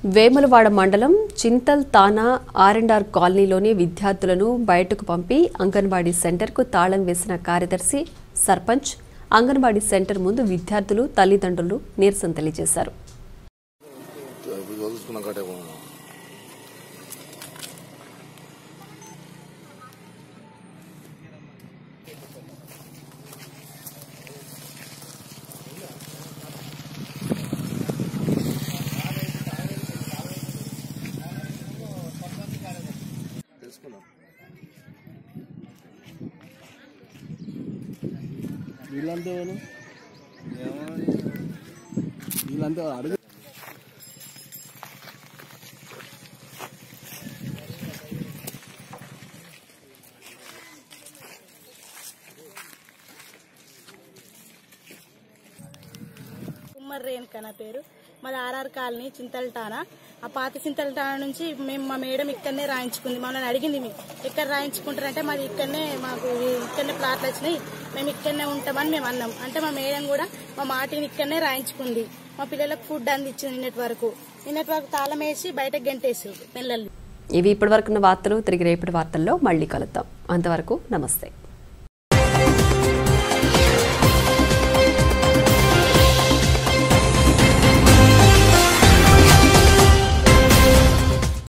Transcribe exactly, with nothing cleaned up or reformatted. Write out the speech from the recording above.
వేములవాడ మండలం Chintal Thana R and R కాలనీలోని విద్యార్థులను బయటకు పంపి అంగన్వాడీ సెంటర్కు తాళం వేసిన కార్యదర్శి సర్పంచ్ అంగన్వాడీ సెంటర్ ముందు విద్యార్థులు తల్లిదండ్రులు నిరసన తెలియజేశారు. వీళ్ళంతా వీళ్ళంతా అడుగు రేణుక నా పేరు. మాది ఆర్ఆర్ కాలనీ చింతల్టానా. ఆ పాత చింతల్టానా నుంచి మేము మా మేడం ఇక్కడనే రాయించుకుంది. మమ్మల్ని అడిగింది మీకు ఎక్కడ రాయించుకుంటారంటే మాది ఇక్కడనే, మాకు ఇక్కడనే ప్లాట్లు వచ్చినాయి, మేము ఇక్కడనే ఉంటామని మేము అన్నాం. అంటే మా మేడం కూడా మా మాటిని ఇక్కడనే రాయించుకుంది. మా పిల్లలకు ఫుడ్ అందించింది. నిన్నటి వరకు నిన్నటి వరకు తాళం వేసి బయటకు గంటేసి పిల్లల్ని. ఇవి ఇప్పటి వరకున్న వార్తలు. తిరిగి రేపటి వార్తల్లో మళ్ళీ కలుద్దాం. అంతవరకు నమస్తే.